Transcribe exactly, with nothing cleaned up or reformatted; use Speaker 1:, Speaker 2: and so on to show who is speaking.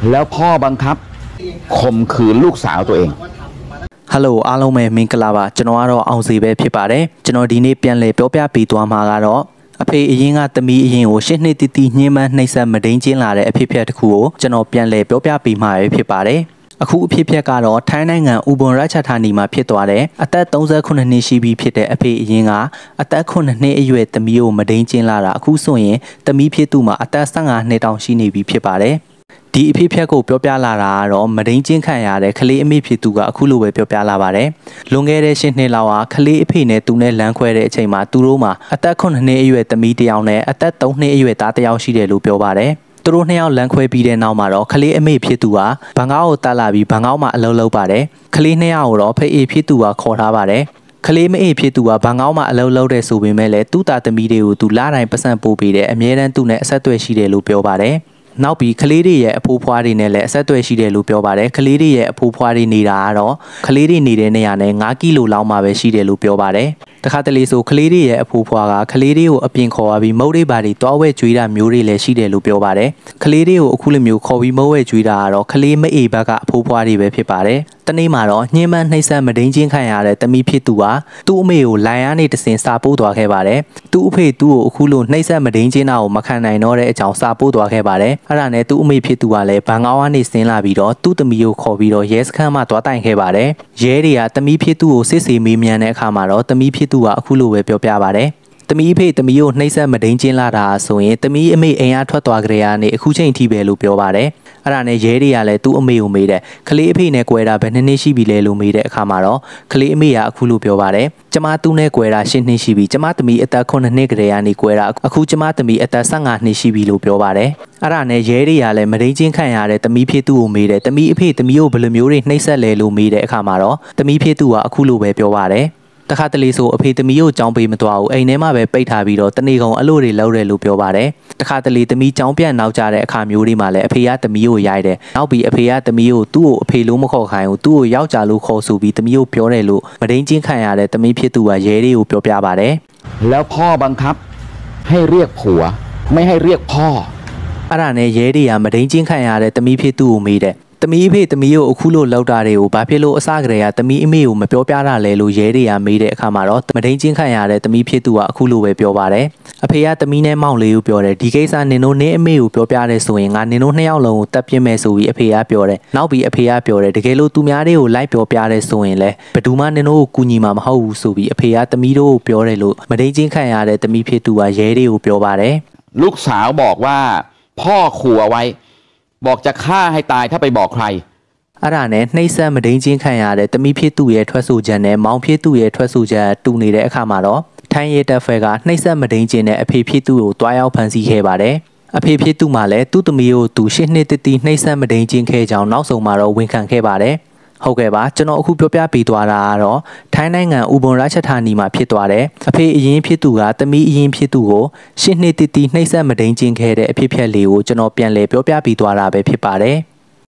Speaker 1: แล้วพ่อบังคับข่มขืนลูกสาวตัวเอง
Speaker 2: ฮัลโหลအားလုံးပဲမင်္ဂလာပါကျွန်တော်ကတော့အောင်စီပဲဖြစ်ပါတယ်ကျွန်တော်ဒီနေ့ပြန်လည်ပြောပြပေးသွားမှာကတော့အဖေအရင်ကသမီးအရင်ကိုရှစ်နှစ်တီတီညှင်းပန်းနှိပ်စက်မဒိန်ကျင်းလာတဲ့အဖြစ်အပျက်တစ်ခုကိုကျွန်တော်ပြန်လည်ပြောပြပေးမှာပဲဖြစ်ပါတယ်အခုအဖြစ်အပျက်ကတော့ထိုင်းနိုင်ငံဥပွန်ရချဌာနီမှာဖြစ်သွားတဲ့အသက်သုံးဆယ်ခုနှစ်နှစ်ရှိပြီဖြစ်တဲ့အဖေအရင်ကအသက်ခုနှစ်နှစ်အရွယ်သမီးကိုမဒိန်ကျင်းလာတာအခုဆိုရင်သမီးဖြစ်သူမှာအသက်ဆယ့်ငါနှစ်တောင်ရှိနေပြီဖြစ်ပါတယ်ဒီအဖြစ်အပျက်ကိုပြောပြလာတာကတော့မဒိန်ကျင်းခံရတဲ့ကလေးအမေဖြစ်သူကအခုလိုပဲပြောပြလာပါတယ်လွန်ခဲ့တဲ့ရှစ်နှစ်လောက်ကကလေးအဖေနဲ့သူနဲ့လမ်းခွဲတဲ့အချိန်မှာသူတို့မှာအသက်ခုနှစ်နှစ်အရွယ်သမီးတစ်ယောက်နဲ့အသက်သုံးနှစ်အရွယ်သားတစ်ယောက်ရှိတယ်လို့ပြောပါတယ်သူတို့နှစ်ယောက်လမ်းခွဲပြီးတဲ့နောက်မှာတော့ကလေးအမေဖြစ်သူကဘန်ကောက်ကိုတက်လာပြီးဘန်ကောက်မှာအလုပ်လုပ်ပါတယ်ကလေးနှစ်ယောက်ကိုတော့ဖေအေဖြစ်သူကခေါ်ထားပါတယ်ကလေးမအေးဖြစ်သူကဘန်ကောက်မှာအလုပ်လုပ်တဲ့ဆိုပေမဲ့လည်းသူ့သားသမီးတွေကိုသူလတိုင်းပတ်စံပို့ပေးတယ်အမြဲတမ်းသူ့နဲ့အဆက်အသွယ်ရှိတယ်လို့ပြောပါတယ်နောက်ပြီးကလေးတွေရဲ့အဖိုးဖွားတွေနဲ့လည်းအဆက်အသွယ်ရှိတယ်လို့ပြောပါတယ်ကလေးတွေရဲ့အဖိုးဖွားတွေနေတာကတော့ကလေးတွေနေတဲ့နေရာနဲ့ငါးကီလိုလောက်မှပဲရှိတယ်လို့ပြောပါတယ်တခါတလေဆိုကလေးတွေရဲ့အဖိုးဖွားကကလေးတွေကိုအပြင်ခေါ်သွားပြီးမုတ်တွေပါတွေတွားဝဲကျွေးတာမျိုးတွေလည်းရှိတယ်လို့ပြောပါတယ်ကလေးတွေကိုအခုလိုမျိုးခေါ်ပြီးမုတ်ဝဲကျွေးတာကတော့ကလေးမအေးဘက်ကအဖိုးဖွားတွေပဲဖြစ်ပါတယ်တနေ့မှာတော့ညှင်းပန်းနှိပ်စက်မဒိန်ကျင်းခံရတဲ့သမီးဖြစ်သူကသူ့အမေကိုလိုင်ရနေတစင်စာပို့သွားခဲ့ပါတယ်သူ့အဖေသူ့ကိုအခုလိုနှိပ်စက်မဒိန်ကျင်းတာကိုမခံနိုင်တော့တဲ့အကြောင်းစာပို့သွားခဲ့ပါတယ်အဲ့ဒါနဲ့သူ့အမေဖြစ်သူကလည်းဘန်ကောက်ကနေဆင်းလာပြီးတော့သူ့သမီးကိုခေါ်ပြီးတော့ရဲစခန်းမှာတွားတိုင်ခဲ့ပါတယ်ရဲတွေကသမီးဖြစ်သူကိုစစ်ဆေးမေးမြန်းတဲ့အခါမှာတော့သမီးဖြစ်သူကအခုလိုပဲပြောပြပါတယ်သမီးဖေသမီးကိုနှိပ်စက်မဒိန်ကျင်းလာတာဆိုရင်သမီးအမေအိမ်အားထွက်သွားကြရတဲ့အခုချိန်ထိပဲလို့ပြောပါတယ်အဲ့ဒါနဲ့ရဲတွေကလည်းသူ့အမေကိုမေးတယ်ကလေးအဖေနဲ့ကွဲတာဘယ်နှစ်နှစ်ရှိပြီလဲလို့မေးတဲ့အခါမှာတော့ကလေးအမေကအခုလိုပြောပါတယ်ကျမသူ့နဲ့ကွဲတာရှစ်နှစ်ရှိပြီကျမသမီးအသက်ခုနှစ်နှစ်ကလေးကနေကွဲတာအခုကျမသမီးအသက်ဆယ့်ငါနှစ်ရှိပြီလို့ပြောပါတယ်အဲ့ဒါနဲ့ရဲတွေကလည်းမဒိန်ကျင်းခံရတဲ့သမီးဖြစ်သူကိုမေးတယ်သမီးအဖေသမီးကိုဘယ်လိုမျိုးတွေနှိပ်စက်လဲလို့မေးတဲ့အခါမှာတော့သမီးဖြစ်သူကအခုလိုပဲပြောပါတယ်တခါတလေဆိုအဖေသမီးကိုကြောင်းပေးမသွားဘူးအိမ်ထဲမှာပဲပိတ်ထားပြီးတော့တနေ့ကုန်အလို့တွေလောက်တယ်လို့ပြောပါတယ်တခါတလေသမီးကြောင်းပြန်နောက်ကြတဲ့အခါမျိုးတွေမှာလည်းအဖေကသမီးကိုရိုက်တယ်နောက်ပြီးအဖေကသမီးကိုသူ့ကိုအဖေလို့မခေါ်ခိုင်းဘူးသူ့ကိုယောက်ျားလို့ခေါ်ဆိုပြီးသမီးကိုပြောတယ်လို့မဒိန်ကျင်းခံရတဲ့သမီးဖြစ်သူကရဲတွေကိုပြောပြပါတယ်
Speaker 1: แล้วพ่อบังคับให้เรียกผัวไม่ให้เรียกพ่อ
Speaker 2: အဲ့ဒါနဲ့ရဲတွေကမဒိန်ကျင်းခံရတဲ့သမီးဖြစ်သူကိုမေးတယ်သမီးအဖေသမီးကိုအခုလိုလောက်တာတွေကိုဘာဖြစ်လို့အစကတည်းကသမီးအမေကိုမပြောပြတာလဲလို့ရဲတွေကမေးတဲ့အခါမှာတော့မဒိန်ချင်းခံရတဲ့သမီးဖြစ်သူကအခုလိုပဲပြောပါတယ်အဖေကသမီးနဲ့မောင်လေးကိုပြောတယ်ဒီကိစ္စနင်တို့နဲ့အမေကိုပြောပြတယ်ဆိုရင်ငါနင်တို့နှစ်ယောက်လုံးကိုတပ်ပြစ်မယ်ဆိုပြီးအဖေကပြောတယ်နောက်ပြီးအဖေကပြောတယ်တကယ်လို့သူများတွေကိုလိုက်ပြောပြတယ်ဆိုရင်လည်းဘယ်သူမှနင်တို့ကိုကူညီမှာမဟုတ်ဘူးဆိုပြီးအဖေကသမီးတို့ကိုပြောတယ်လို့မဒိန်ချင်းခံရတဲ့သမီးဖြစ်သူကရဲတွေကိုပြောပါတယ်
Speaker 1: ลูกสาวบอกว่าพ่อขู่เอาไว้บอกจะฆ่าให้ตายถ้าไปบอกใคร
Speaker 2: အဲ့ဒါနဲ့နှိပ်စက်မဒိန်ကျင်းခံရတဲ့သမီးဖြစ်သူရဲ့ထွက်ဆိုချက်နဲ့မောင်ဖြစ်သူရဲ့ထွက်ဆိုချက်တူနေတဲ့အခါမှာတော့ထိုင်းရဲတပ်ဖွဲ့ကနှိပ်စက်မဒိန်ကျင်းတဲ့အဖေဖြစ်သူကိုတွားရောက်ဖမ်းဆီးခဲ့ပါတယ်အဖေဖြစ်သူမှလည်းသူ့သမီးကိုသူရှစ်နှစ်တတိနှိပ်စက်မဒိန်ကျင်းခဲ့ကြောင်းနောက်ဆုံးမှာတော့ဝန်ခံခဲ့ပါတယ်ဟုတ်ကဲ့ပါကျွန်တော်အခုပြောပြပေးသွားတာကတော့ထိုင်းနိုင်ငံဥပွန်ရချဌာနီမှာဖြစ်သွားတယ်အဖေအရင်ဖြစ်သူကသမီးအရင်ဖြစ်သူကိုရှစ်နှစ်တတိနှိပ်စက်မဒိန်ကျင်းခဲ့တဲ့အဖြစ်အပျက်လေးကိုကျွန်တော်ပြန်လည်ပြောပြပေးသွားတာပဲဖြစ်ပါတယ်